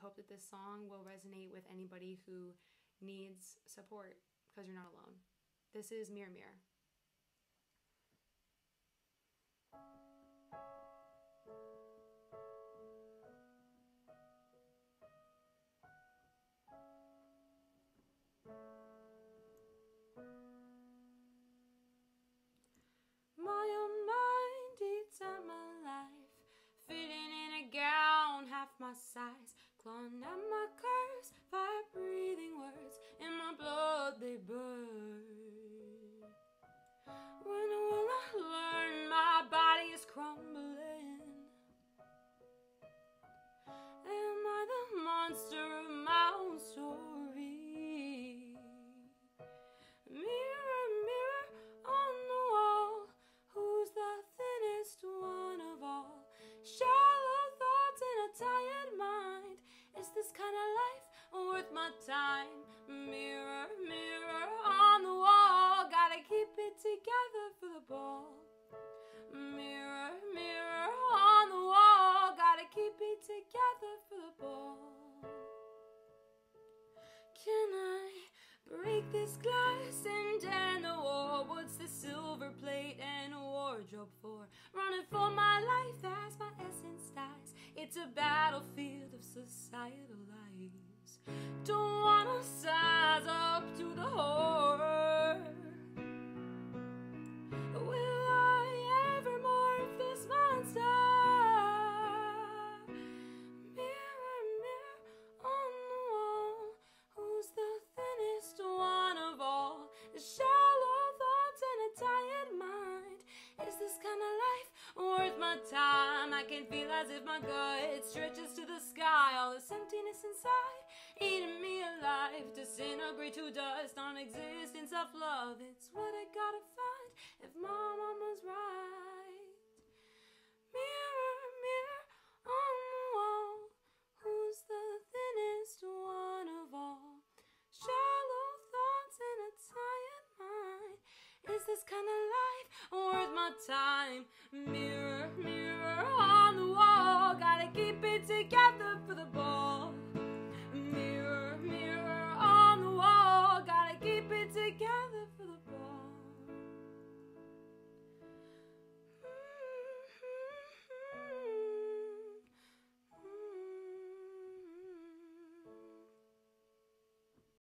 hope that this song will resonate with anybody who needs support, because you're not alone. This is Mirror Mirror. My own mind eats at my life, fitting in a gown half my size, clawing at my curves, fire breathing words in my blood they burn. When will I learn my body is crumbling? Am I the monster of my own story? Mirror, mirror on the wall, who's the thinnest one of all? Shallow thoughts in a tired mind. Is this kind of life worth my time? Mirror, mirror on the wall, gotta keep it together for the ball. Mirror, mirror on the wall, gotta keep it together for the ball. Can I break this glass and end the war? What's the silver plate and a wardrobe for? Running for my life as my essence dies. It's a battlefield of societal lies. Don't wanna size up to the horror. Will I ever morph this monster? Mirror, mirror on the wall, who's the thinnest one of all? Shallow thoughts and a tired mind. Is this kind of life worth my time? I can feel as if my gut stretches to the sky. All this emptiness inside, eating me alive. Disintegrate to dust, non-existent self-love. It's what I gotta find if my mama's right. Mirror, mirror on the wall, who's the thinnest one of all? Shallow thoughts and a tired mind. Is this kind of life worth my time? Mirror, mirror on the wall, gotta keep it together for the ball.